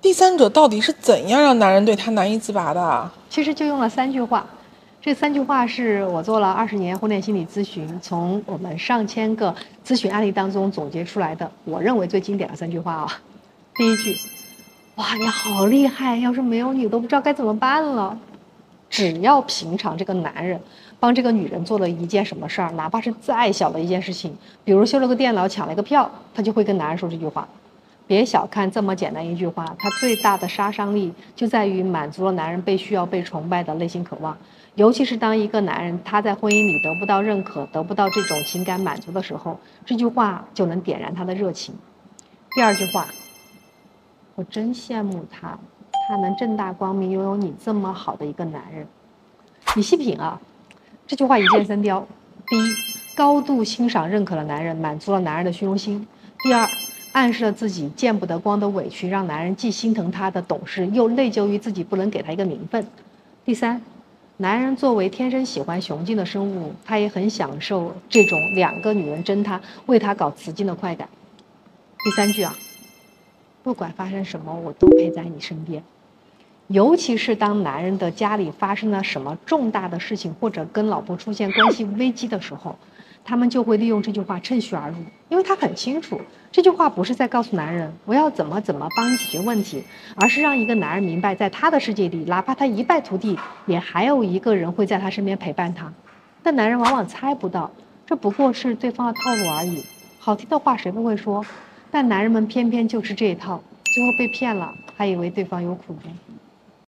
第三者到底是怎样让男人对她难以自拔的啊？ 其实就用了3句话，这3句话是我做了20年婚恋心理咨询，从我们上千个咨询案例当中总结出来的，我认为最经典的3句话啊。第一句，哇，你好厉害，要是没有你，都不知道该怎么办了。只要平常这个男人帮这个女人做了一件什么事儿，哪怕是再小的一件事情，比如修了个电脑、抢了一个票，他就会跟男人说这句话。别小看这么简单一句话，它最大的杀伤力就在于满足了男人被需要、被崇拜的内心渴望。尤其是当一个男人他在婚姻里得不到认可、得不到这种情感满足的时候，这句话就能点燃他的热情。第二句话，我真羡慕他，他能正大光明拥有你这么好的一个男人。你细品啊，这句话一箭三雕。第一，高度欣赏认可了男人，满足了男人的虚荣心。第二，暗示了自己见不得光的委屈，让男人既心疼他的懂事，又内疚于自己不能给他一个名分。第三，男人作为天生喜欢雄竞的生物，他也很享受这种2个女人争他、为他搞雌竞的快感。第3句啊，不管发生什么，我都陪在你身边。尤其是当男人的家里发生了什么重大的事情，或者跟老婆出现关系危机的时候，他们就会利用这句话趁虚而入，因为他很清楚，这句话不是在告诉男人我要怎么帮你解决问题，而是让一个男人明白，在他的世界里，哪怕他一败涂地，也还有一个人会在他身边陪伴他。但男人往往猜不到，这不过是对方的套路而已。好听的话谁不会说？但男人们偏偏就是这一套，最后被骗了，还以为对方有苦衷。